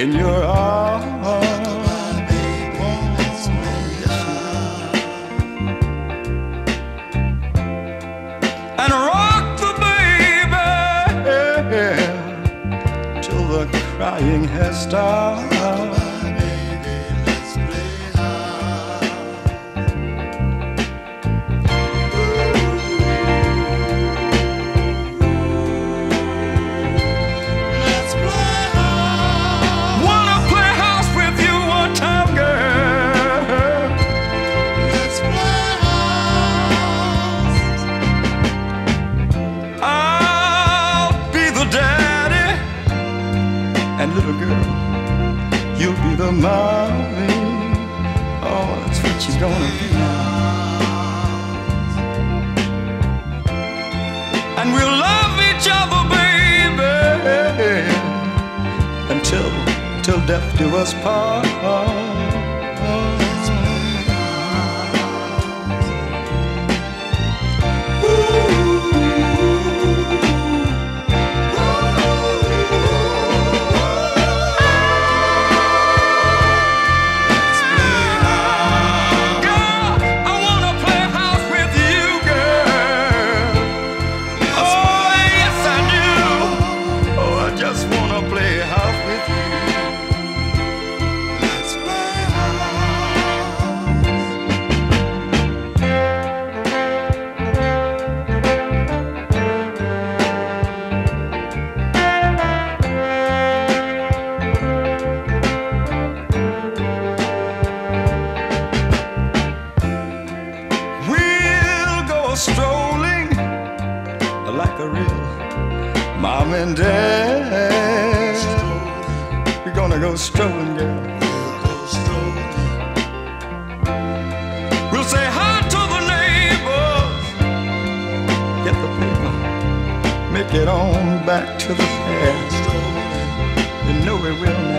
in your arms. And rock the baby till the crying has stopped. And little girl, you'll be the mommy. Oh, that's what you're gonna be. And we'll love each other, baby, until death do us part. Strolling like a real mom and dad. We're gonna go strolling, girl. We'll say hi to the neighbors, get the paper, make it on back to the past. You know we will.